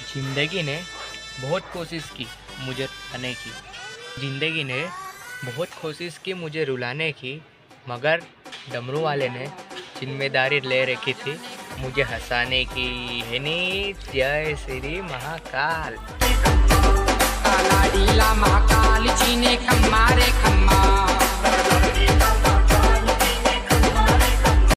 जिंदगी ने बहुत कोशिश की मुझे रुलाने की। जिंदगी ने बहुत कोशिश की मुझे रुलाने की, मगर डमरू वाले ने जिम्मेदारी ले रखी थी मुझे हंसाने की। है नी। जय श्री महाकाल। काला ढीला महाकाल जी ने